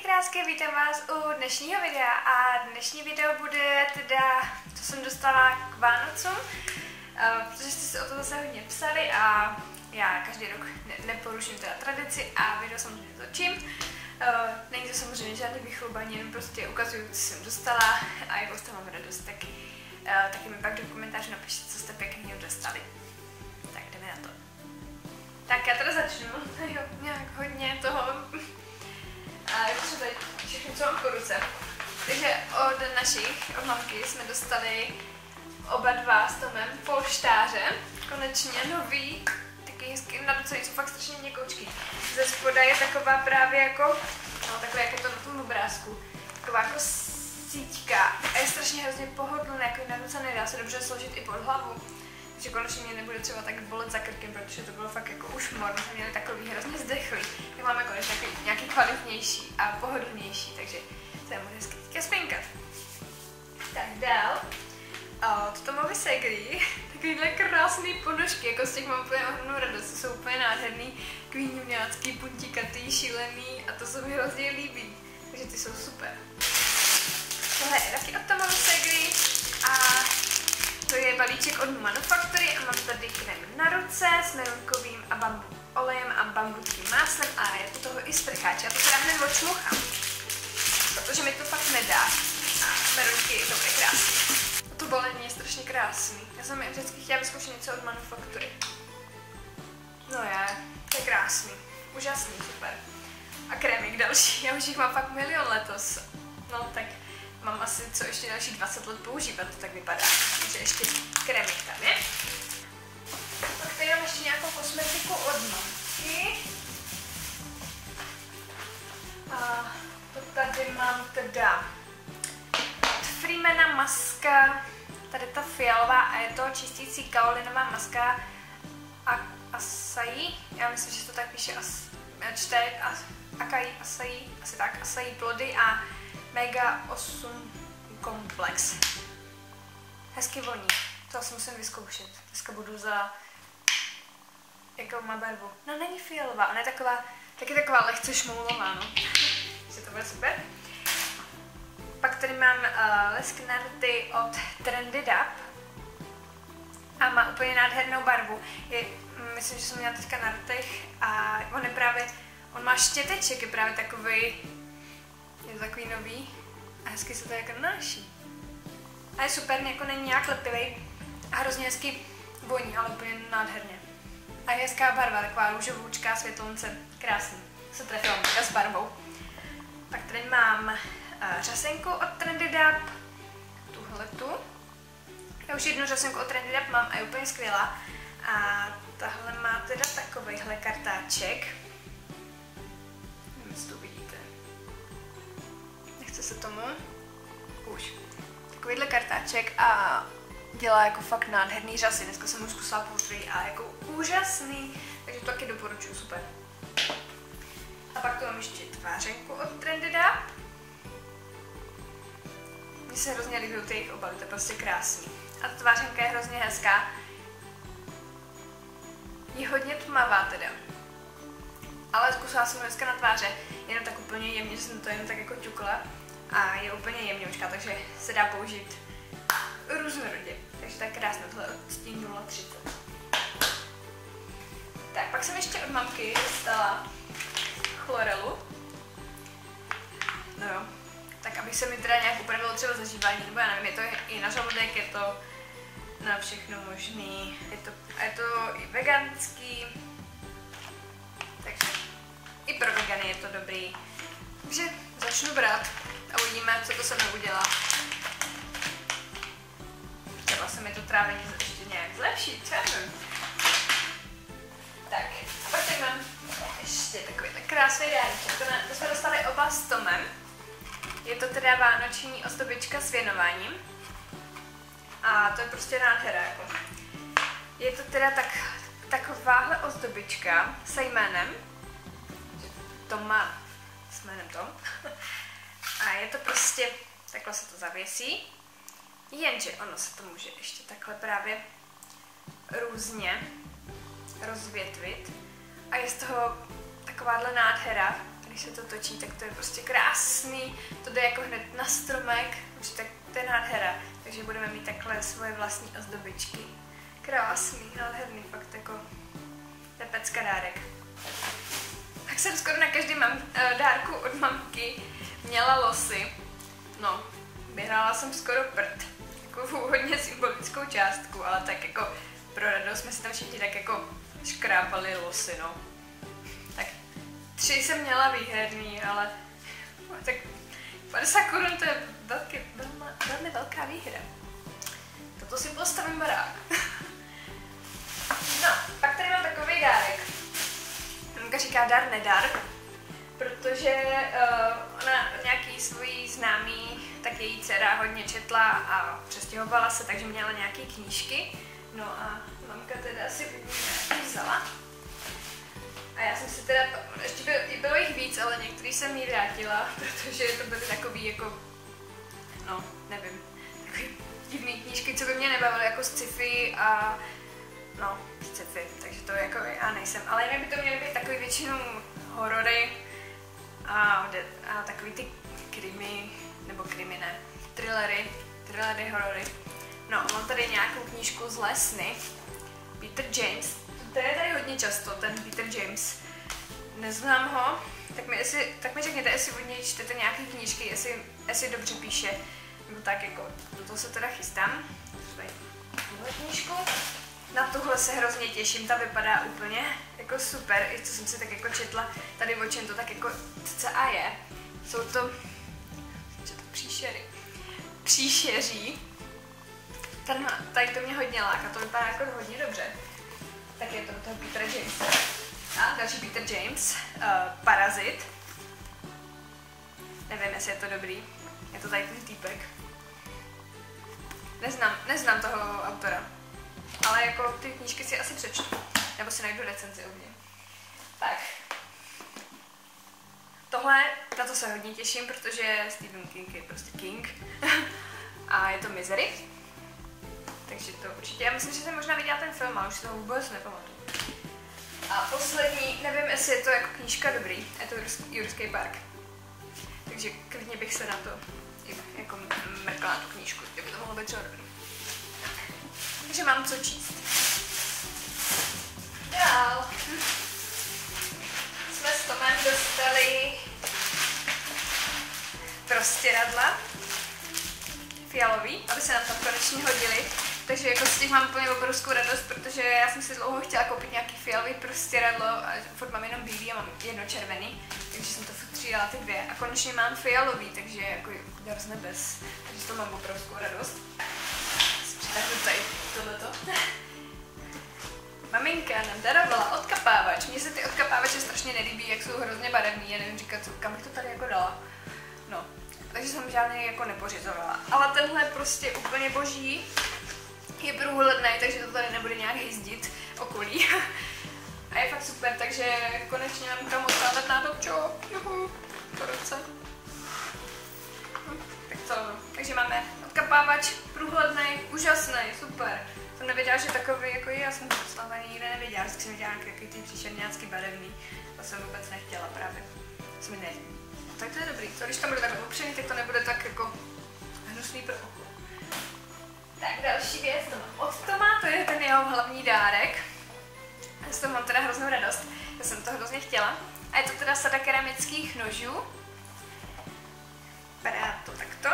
krásky, vítám vás u dnešního videa a dnešní video bude teda, co jsem dostala k Vánocům, protože jste si o to zase hodně psali a já každý rok neporuším teda tradici a video samozřejmě točím. Není to samozřejmě žádný vychlubání, jenom prostě ukazuju, co jsem dostala a jakou jste mám radost, taky mi pak do komentářů napište, co jste pěkného dostali. Tak jdeme na to. Tak já teda začnu, jo, nějak hodně toho. A jako se tady všechno, co mám po ruce. Takže od mamky jsme dostali oba dva s Tomem polštáře. Konečně nový, taky hezký, na ruce jsou fakt strašně měkoučký. Ze spoda je taková právě jako, no takhle jak je to na tom obrázku, taková jako síťka. A je strašně hrozně pohodlné, jako na ruce nedá se dobře složit i pod hlavu. Že konečně mě nebude třeba tak bolet za krkem, protože to bylo fakt jako už morno, jsme měli takový hrozně zdechlý. Tak máme konečně nějaký kvalitnější a pohodlnější, takže to je může hezky teďka spinkat. Tak dál, od Tomovy segry, takovýhle krásný ponožky, jako z těch mám úplně ohromnou radost, to jsou úplně nádherný, kvíňuňácký, puntíkatý, šílený a to se mi hrozně líbí, takže ty jsou super. Tohle je taky od Tomovy segry a to je balíček od Manufaktury a mám tady krém na ruce s merunkovým a bambu olejem a bambuckým máslem a je to toho i sprcháč. Já to teda hned očmuchám, protože mi to fakt nedá. A merunky je to krásný. To balení je strašně krásný. Já jsem vždycky chtěla vyzkoušet něco od Manufaktury. No to je krásný. Úžasný, super. A krémik další, já už jich mám fakt milion letos. No tak mám asi co ještě další 20 let používat, to tak vypadá. Takže ještě krémik tam je. Pak tady mám ještě nějakou kosmetiku od mamky. A to tady mám teda od Freemana maska, tady ta fialová a je to čistící kaolinová maska Acai. Já myslím, že se to tak píše Acai, asi tak, Acai plody a Mega 8 komplex. Hezky voní. To asi musím vyzkoušet. Dneska budu za... Jakou má barvu? No není fialová, ona je taky taková lehce šmoulová, no. Takže to bude super. Pak tady mám lesk na rty od Trendy Dab. A má úplně nádhernou barvu. Myslím, že jsem měla teďka na rtech a on má štěteček, je právě takový. Je to takový nový a hezky se to jako nanáší. A je super, jako není nějak lepivý a hrozně hezky voní, ale úplně nádherně. A je hezká barva, taková růžovoučká světlonce, krásný. Se trefila s barvou. Pak tady mám řasenku od Trendy Dab, tuhletu. Já už jednu řasenku od Trendy Dab mám a je úplně skvělá. A tahle má teda takovejhle kartáček. Nevím, jestli to vidíte. Nechce se tomu. Už. Takovýhle kartáček a dělá jako fakt nádherný řasy. Dneska jsem ho zkusila poprvé a jako úžasný. Takže to taky doporučuji, super. A pak tu mám ještě tvářenku od Trendy Dab. Mně se hrozně líbí ty jejich obaly, to je prostě krásný. A ta tvářenka je hrozně hezká. Je hodně tmavá teda. Ale zkusila jsem ho dneska na tváře, jenom tak úplně jemně, že jsem to jenom tak jako ťukla. A je úplně jemňoučka, takže se dá použít různorodě. Takže tak krásné, tohle odstín 030. Tak, pak jsem ještě od mamky dostala chlorelu. No jo, tak aby se mi teda nějak upravilo třeba zažívání, nebo já nevím, je to i na žaludek, je to na všechno možný, je to i veganský, takže i pro vegany je to dobrý. Takže začnu brát a uvidíme, co to se mnou udělá. Třeba se mi to trávení ještě nějak zlepší, co nevím. Tak, a pak tady mám ještě takovýhle krásný dáreček. To jsme dostali oba s Tomem. Je to teda vánoční ozdobička s věnováním. A to je prostě nádhera, jako. Je to teda takováhle ozdobička se jménem. Tom má s jménem Tom. A je to prostě, takhle se to zavěsí. Jenže ono se to může ještě takhle právě různě rozvětvit. A je z toho takováhle nádhera. když se to točí, tak to je prostě krásný, to jde jako hned na stromek, už tak to je nádhera, takže budeme mít takhle svoje vlastní ozdobičky. Krásný, nádherný, fakt jako, to je pecka dárek. Tak jsem skoro na každém dárku od mamky měla losy, no, vyhrála jsem skoro prd, jako hodně symbolickou částku, ale tak jako pro radost jsme si tam všichni tak jako škrápali losy, no. Tak 3 jsem měla výherný, ale tak 50 korun to je velmi velká výhra. Toto si postavím barák. No, pak tady mám takový dárek. Mamka říká dar nedar, protože ona nějaký svůj známý, tak její dcera hodně četla a přestěhovala se, takže měla nějaké knížky. No a mamka teda si nějaký vzala. A já jsem si teda, ještě bylo jich víc, ale některý jsem jí vrátila, protože to byly takový jako, no, nevím, takový divný knížky, co by mě nebavily, jako sci-fi a, no, sci-fi, takže to jako já nejsem. Ale jinak by to měly být takový většinou horory a takový ty krimi, nebo krimi ne, thrillery, horory. No, mám tady nějakou knížku z Lesny, Peter James. To je tady hodně často, ten Peter James. Neznám ho, tak mi řekněte, jestli od něj čtete nějaké knížky, jestli dobře píše, nebo tak jako, do toho se teda chystám. Tuhle knížku. Na tuhle se hrozně těším, ta vypadá úplně jako super, i co jsem si tak jako četla, tady o čem to tak jako cca je. Jsou to příšeří. Tady to mě hodně láká, to vypadá jako hodně dobře. Tak je to toho Petera Jamesa. A další Peter James, Parazit. Nevím, jestli je to dobrý. Je to tady ten týpek. Neznám toho autora. Ale jako ty knížky si asi přečtu. Nebo si najdu recenzi o něm. Tak. Tohle, na to se hodně těším, protože Stephen King je prostě King. A je to Misery. Takže to určitě, já myslím, že jsem možná viděla ten film, ale už se to vůbec nepamatuju. A poslední, nevím, jestli je to jako knížka dobrý, je to Jurský park. Takže klidně bych se na to jako mrkla na tu knížku, kdyby to mohlo být třeba dobrý. Takže mám co číst. Dál. Jsme s Tomem dostali prostěradla fialový, aby se nám tam konečně hodili. Takže jako z těch mám úplně obrovskou radost, protože já jsem si dlouho chtěla koupit nějaký fialový prostěradlo a furt mám jenom bílý a mám jedno červený, takže jsem to furt třídala ty 2 a konečně mám fialový, takže jako dar z nebes, takže to mám obrovskou radost. Přitáhnu tady tohleto. Maminka nám darovala odkapávač, mně se ty odkapávače strašně nelíbí, jak jsou hrozně barevný, já nevím říkat, kam bych to tady jako dala. No, takže jsem žádný jako nepořizovala, ale tenhle prostě úplně boží. Je průhledný, takže to tady nebude nějak jezdit okolí. A je fakt super, takže konečně mám kam odkládat nádobčo. Juhu, po roce. Tak to, takže máme odkapávač, průhledný, úžasný, super. Jsem nevěděla, že takový jako já jsem to poslala nikde nevěděla, že jsem viděla nějaký ty příšerňácky barevný. To jsem vůbec nechtěla právě. Co mi nelíbí. Tak to je dobrý, to když tam bude tak opřený, tak to nebude tak jako hnusný pro oko. Tak další věc, to mám od Toma, to je ten jeho hlavní dárek. Já z toho mám teda hroznou radost, já jsem to hrozně chtěla. A je to teda sada keramických nožů. Vypadá to takto.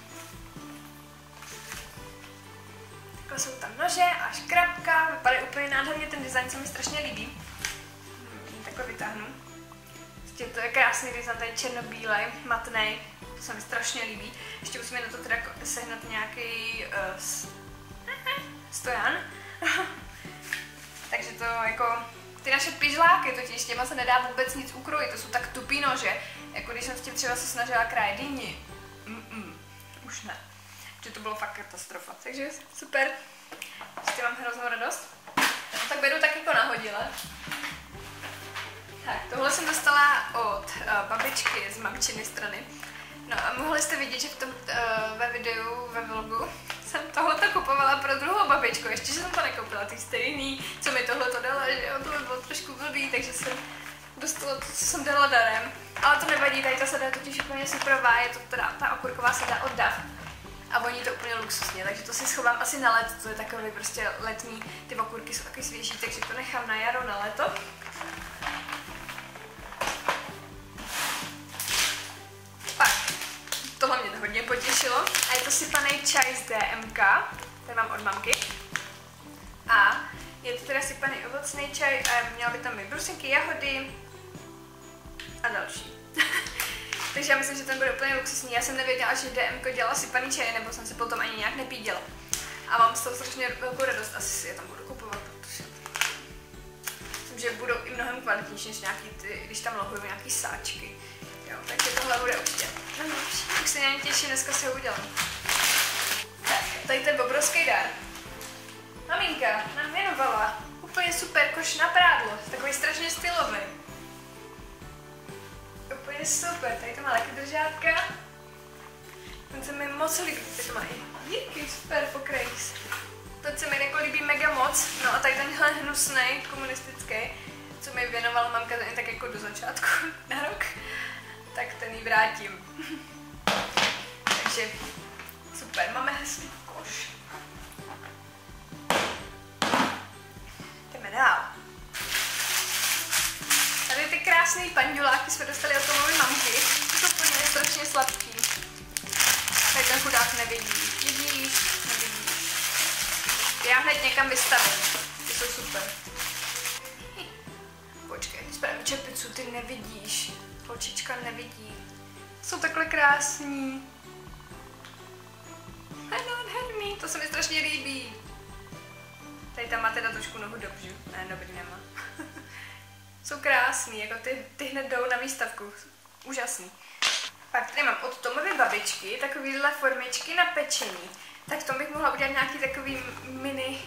Takhle jsou tam nože a škrabka, vypadá úplně nádherně, ten design se mi strašně líbí. Takhle vytáhnu. To je krásný design, tady černobílej, matnej, to se mi strašně líbí. Ještě musíme na to teda sehnat nějaký stojan. Takže to jako, ty naše pyžláky totiž, těma se nedá vůbec nic ukrojit, to jsou tak tupý nože, jako když jsem s tím třeba se snažila krájet dýni. Už ne. Že to bylo fakt katastrofa, takže super. Ještě mám hroznou radost. No, tak beru tak jako nahodile. Tak, tohle jsem dostala od babičky z mamčiny strany. No a mohli jste vidět, že v tom, ve videu, ve vlogu, jsem tohleto kupovala pro druhou babičku. Ještě, že jsem to nekoupila, ty stejný, co mi tohleto dala, že jo, to by bylo trošku blbý, takže jsem dostalo to, co jsem dala darem. Ale to nevadí, tady ta sada je totiž úplně superová, je to teda ta okurková sada od DAF. A voní to úplně luxusně, takže to si schovám asi na let, to je takový prostě letní, ty okurky jsou taky svěží, takže to nechám na jaro, na léto. Pak, tohle mě hodně potěšilo a je to sypaný čaj z DMK, tady mám od mamky. A je to teda sypaný ovocný čaj a měla by tam být brusinky, jahody a další. Takže já myslím, že ten bude úplně luxusní. Já jsem nevěděla, že DMK dělá sypaný čaj, nebo jsem se potom ani nějak nepíděla. A mám z toho strašně velkou radost, asi si je tam budu kupovat, protože myslím, že budou i mnohem kvalitnější než nějaký ty, když tam lohují nějaký sáčky. Jo, takže tohle bude určitě. Už se nějak těším, dneska si ho udělám. Tak, tady ten obrovský dár. Maminka nám věnovala úplně super koš na prádlo, takový strašně stylový. Úplně super, tady to má taky držátka. Ten se mi moc líbí, tady to má i díky, super pokrejs. Ten se mi jako líbí mega moc, no a tady tenhle hnusnej, komunistický, co mi věnovala mamka ten tak jako do začátku na rok, tak ten ji vrátím. Takže super, máme hezký koš. Jdeme dál. Tady ty krásný panduláky jsme dostali od Tomovy mamky. To jsou úplně strašně sladký. Tady ten chudák nevidí. Vidíš? Nevidíš. Já hned někam vystavím. Ty jsou super. Počkej, spravím čepicu, ty nevidíš. Holčička nevidí. Jsou takhle krásní. Je nádherný, to se mi strašně líbí. Tady tam má teda trošku nohu dobře. Ne, dobrý nemá. Jsou krásný, jako ty hned jdou na výstavku. Úžasný. Pak tady mám od Tomovy babičky takovýhle formičky na pečení. Tak to bych mohla udělat nějaký takový mini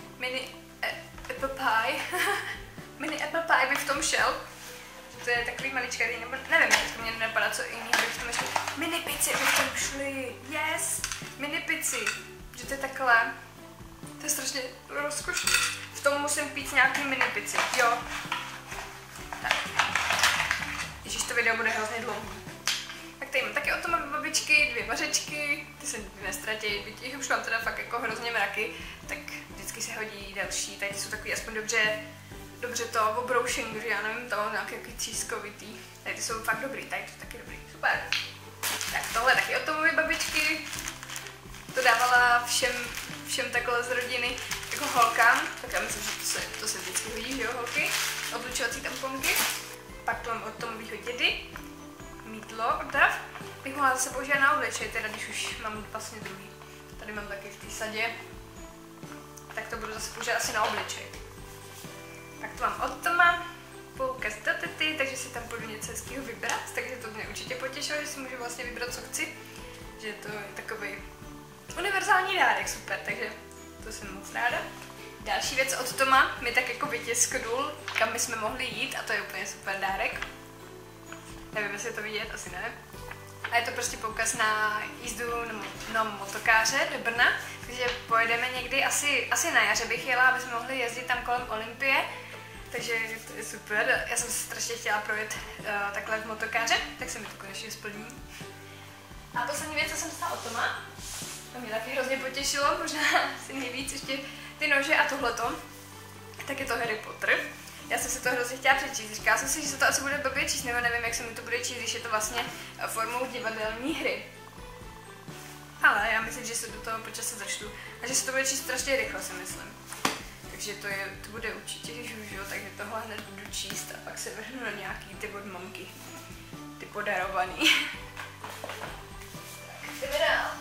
apple pie. Mini apple pie by v tom šel. To je takový maličkatý, nebo nevím, jak to mě nenapadá, co jiný by v tom ještě. Mini pici by v tom šly. Yes! Mini pici. Že to je takhle. To je strašně rozkošný. V tom musím pít nějaký mini pici. Jo. Tak. Ježiš, to video bude hrozně dlouhý. Tak tady mám taky od Tomovy babičky 2 vařečky, ty se nestratí, byť jich už mám teda fakt jako hrozně mraky, tak vždycky se hodí další, tady jsou takový aspoň dobře to obroušený, že já nevím, to mám nějaký třískovitý, tady ty jsou fakt dobrý, tady to je taky dobrý, super. Tak tohle taky od Tomovy babičky, to dávala všem takhle z rodiny jako holkám, tak já myslím, že to se vždycky hodí, že jo, holky, odlučovací tamponky. Pak to mám od Tomovýho dědy, mýdlo od DAF. Bych mohla zase používat na obličej, teda když už mám vlastně druhý. Tady mám taky v té sadě, tak to budu zase používat asi na obličej. Tak to mám od Toma, poukaz do tety, takže si tam budu něco hezkého vybrat, takže to mě určitě potěšilo, že si můžu vlastně vybrat, co chci. Že to je takový univerzální dárek, super, takže to jsem moc ráda. Další věc od Toma mi tak jako vytisknul, kam bychom mohli jít a to je úplně super dárek. Nevím, jestli je to vidět, asi ne. A je to prostě poukaz na jízdu na motokáře do Brna, takže pojedeme někdy, asi na jaře bych jela, aby jsme mohli jezdit tam kolem Olympie, takže to je super. Já jsem se strašně chtěla projet takhle v motokáře, tak se mi to konečně splní. A poslední věc, co jsem dostala od Toma, to mě taky hrozně potěšilo, možná si nejvíc ještě ty nože a tohleto, tak je to Harry Potter. Já jsem si to hrozně chtěla přečíst, říkala jsem si, že se to asi bude blbě číst, nebo nevím, jak se mi to bude číst, když je to vlastně formou divadelní hry. Ale já myslím, že se do toho po čase začtu a že se to bude číst strašně rychle, si myslím. Takže to bude určitě žužo, takže tohle hned budu číst a pak se vrhnu na nějaký ty od mamky, ty podarovaný. Tak, jdeme dál.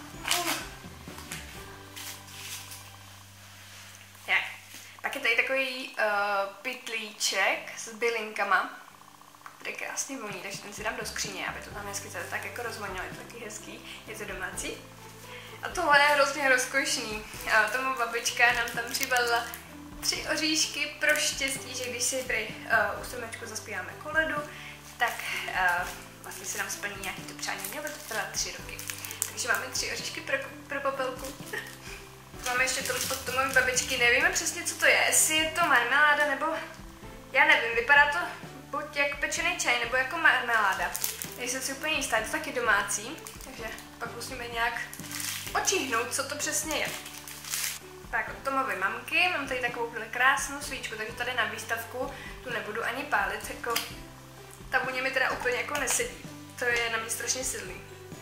Pak je tady takový pytlíček s bylinkama, který krásně voní, takže ten si dám do skříně, aby to tam hezky tak jako rozvonilo, je to taky hezký, je to domácí. A tohle je hrozně rozkošný. Tomu babička nám tam přibalila 3 oříšky pro štěstí, že když si při u stromečku zaspíváme koledu, tak vlastně se nám splní nějaký to přání, mělo by to trvat 3 roky. Takže máme 3 oříšky pro Popelku. Máme ještě to od Tomovy babičky, nevíme přesně, co to je, jestli je to marmeláda nebo, já nevím, vypadá to buď jak pečený čaj, nebo jako marmeláda. Nejsem si úplně jistá, je to taky domácí, takže pak musíme nějak očíhnout, co to přesně je. Tak, od Tomovy mamky, mám tady takovou krásnou svíčku, takže tady na výstavku tu nebudu ani pálit, jako ta vůně mi teda úplně jako nesedí, to je na mě strašně silný.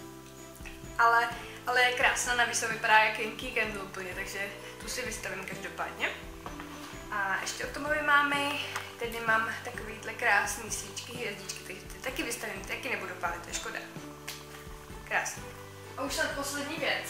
Ale je krásná, navíc to vypadá jak Yankee Candle úplně, takže tu si vystavím každopádně. A ještě od Tomovy mámy, tady mám takovýhle krásný svíčky, hvězdičky, takže ty taky vystavím, ty taky nebudu pálit, to je škoda. Krásný. A už snad poslední věc.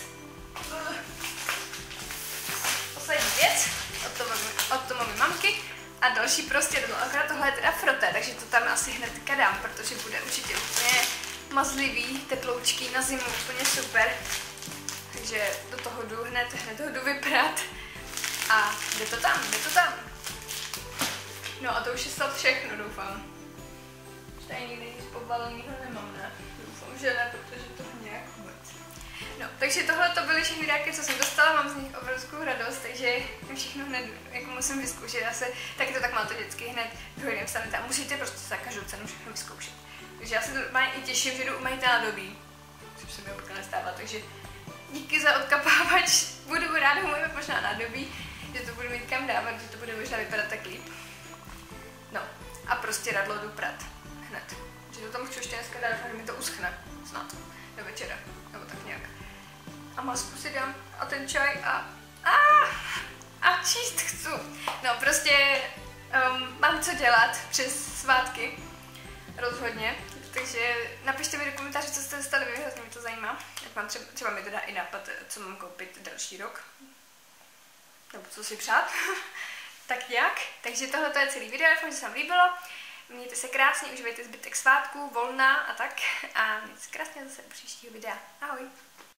Poslední věc od Tomovy mamky a další prostě jedno, akorát tohle je teda froté, takže to tam asi hnedka dám, protože bude určitě úplně mazlivý, teploučký na zimu, úplně super. Takže do toho jdu hned ho jdu vyprat a jde to tam. No a to už je snad všechno, doufám. Tady nikdy nic pobaleného nemám, ne? Doufám, že ne, protože to nějak vůbec. No, takže tohle to byly všechny dárky, co jsem dostala, mám z nich obrovskou radost, takže všechno hned jako musím vyzkoušet. Taky to tak máte vždycky hned druhý den vstanete a musíte prostě za každou cenu všechno vyzkoušet. Takže já se normálně i těším, že jdu u majitele nádobí, což se mi obvykle nestává, takže díky za odkapávač, budu ráda umývat možná nádobí, že to budu mít kam dávat, že to bude možná vypadat tak líp. No a prostě radlo jdu prat hned, že to tam chci ještě dneska dát, že mi to uschne snad do večera, nebo tak nějak. A masku si dám a ten čaj a číst chci. No prostě mám co dělat přes svátky, rozhodně. Takže napište mi do komentářů, co jste dostali vy, hrozně mě to zajímá. Jak mám třeba mi to dá i nápad, co mám koupit další rok. Nebo co si přát. Tak nějak. Takže tohle je celý video, doufám, že se vám líbilo. Mějte se krásně, užívejte zbytek svátku, volna a tak. A mějte se krásně zase u příštího videa. Ahoj.